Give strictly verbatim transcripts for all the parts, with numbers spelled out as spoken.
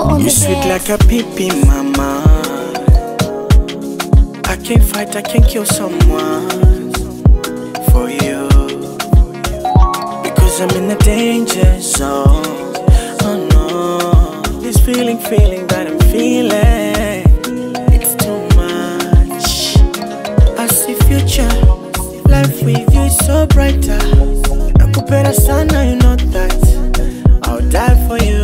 on You the sweet bed. like a pee-pee, mama. I can't fight, I can't kill someone for you, because I'm in a danger zone. Oh no, this feeling, feeling that I'm feeling, it's too much. I see future, life with you is so brighter. Nakupenda sana, you know that I'll die for you.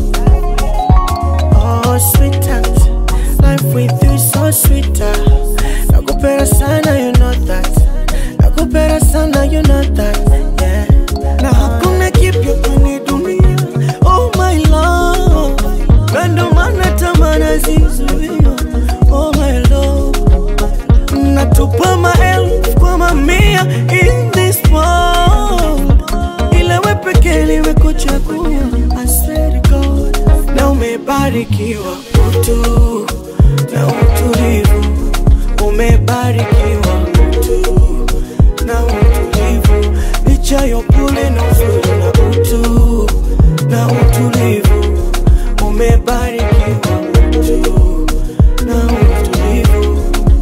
Oh sweetheart, life with you is so sweeter. Nakupenda sana, you know that. Nakupenda sana, you know that. Yeah. Na hakuna kipya kwenye dunia. Oh my love, kando mana tamana zizuia. Oh my love, natupa maelfu kwa mamia in this world. Ila we pekee liwe kuchagua. I swear to God, na umebarikiwa utu na utulivu. Umebarikiwa utu na utulivu. Licha ya upole na uzuri na utu na utulivu. Umebarikiwa utu na utulivu.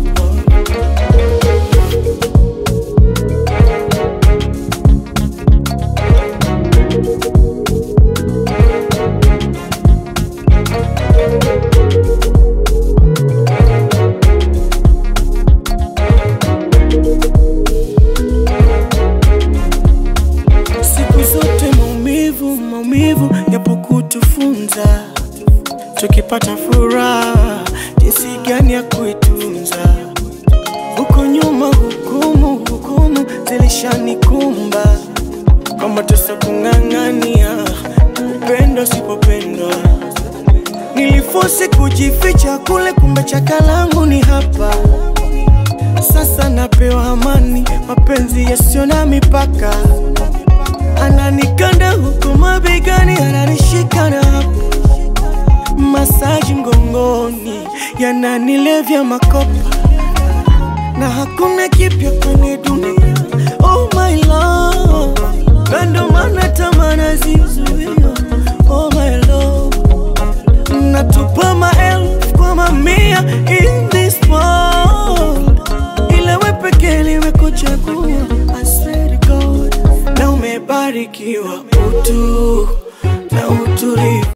Maumivu yapo kutufunza, tukipata furaha jinsi gani ya kuitunza. Huko nyuma hukumu, hukumu zilishanikumba, kama tusa kung'ang'ania upendo sipopendwa. Nilifosi kujificha kule, kumbe chakalangu ni hapa. Sasa napewa amani, mapenzi yasio na mipaka. Ananikanda huku mabegani, ananishika na hapo. Masaji mgongoni, yananilevya makopa. Na hakuna kipya kwenye dunia. Oh my love, kando mana tamana zizuia. Oh my love, natupa maelfu kwa mamia in this world. Ila we pekee liwe kuchagua. I swear to God, na umebarikiwa utu na utulivu.